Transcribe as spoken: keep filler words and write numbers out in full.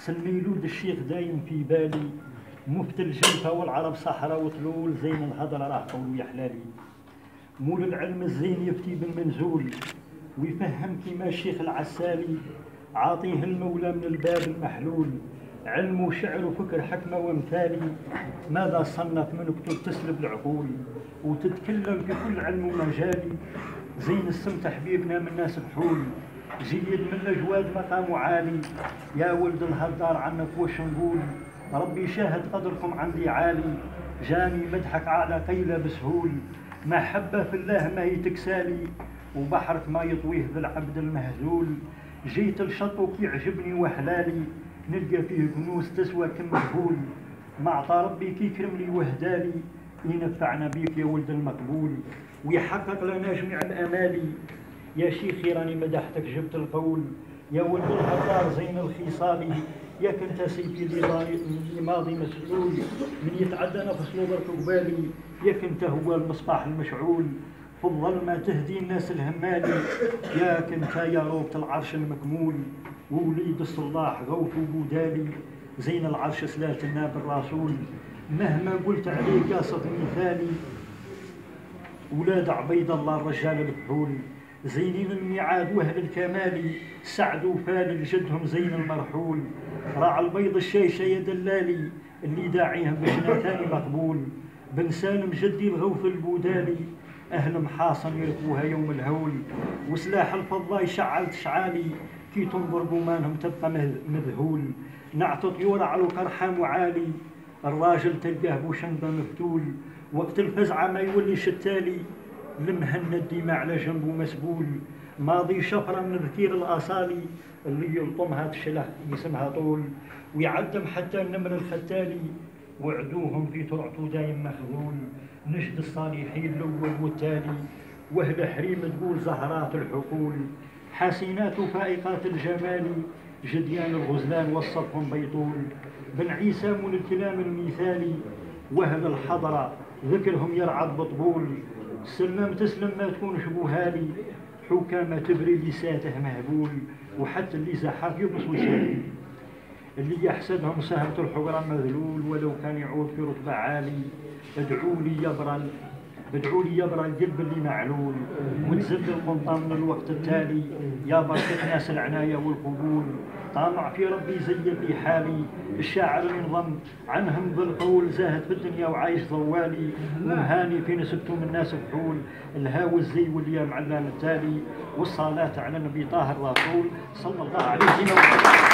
سلميلود الشيخ دايم في بالي، مفتي الجنفة والعرب صحراء وطلول، زين الهضرة راه قولوا يا حلالي. مول العلم الزين يفتي بالمنزول ويفهم كيما الشيخ العسالي، عاطيه المولى من الباب المحلول، علم وشعر وفكر حكمة وامثالي. ماذا صنف من كتب تسلب العقول وتتكلم في كل علم ومجالي. زين السمت حبيبنا من ناس بحول، جيد من الاجواد مقام عالي. يا ولد الهدار عنك وش نقول، ربي شاهد قدركم عندي عالي. جاني مدحك على قيلة بسهول، محبة في الله ما هي تكسالي، وبحرك ما يطويه بالعبد المهزول. جيت الشطوك يعجبني وحلالي، نلقى فيه كنوز تسوى كمجهول. معطى ربي كي كرملي وهدالي، ينفعنا بيك يا ولد المقبول ويحقق لنا جميع الامالي. يا شيخي راني مدحتك جبت القول، يا ولد الهدار زين الخصال. ياك انت سيدي اللي ماضي مسؤول، من يتعدى نفس نظرك قبالي. ياك انت هو المصباح المشعول، في الظلمة تهدي الناس الهمالي. ياك انت يا روبة العرش المكمول، ووليد الصلاح غوث وبودالي. زين العرش سلالة الناب الرسول، مهما قلت عليه قاصد مثالي. ولاد عبيد الله الرجال الكحول، زينين الميعاد واهل الكمال. سعد وفال لجدهم زين المرحول، راعى البيض الشيشه يا دلالي. اللي داعيهم بجنة ثاني مقبول، بن سالم جدي الغوث البودالي. اهل محاصن يركبوها يوم الهول، وسلاح الفضة يشعل تشعالي. كي تنظر بومانهم تبقى مذهول، نعت طيور على القرحة معالي. الراجل تلقاه بوشنبه مفتول، وقت الفزعة ما يولي شتالي. المهند ديما على جنبه مسبول، ماضي شفرة من ذكير الأصالي. اللي يلطمها تشلح يسمها طول، ويعدم حتى النمر الختالي. وعدوهم في ترعته دايم مخذول، نجد الصالحين الأول والتالي. وهل حريم تقول زهرات الحقول، حسينات فائقات الجمال. جديان الغزلان وصفهم بيطول، بن عيسى من الكلام المثالي. وهل الحضرة ذكرهم يرعد بطبول، سلم تسلم ما تكون شبوهالي. حكامة تبري لساته مهبول، وحتى اللي زحف يبص وشالي. اللي يحسدهم سهمة الحجرة مذلول، ولو كان يعود في رتبة عالي. ادعوا لي يبرى ادعوا لي يبرى القلب اللي معلول، وتزل القنطة من الوقت التالي. يا بركة ناس العناية والقبول، طامع في ربي زين لي حالي. الشاعر ينضم عنهم بالقول، زاهد في الدنيا وعايش ضوالي. ومهاني في نسبتهم الناس بحول، الهاوي الزي واليام علام التالي. والصلاة على النبي طاهر الرسول صلى الله عليه وسلم.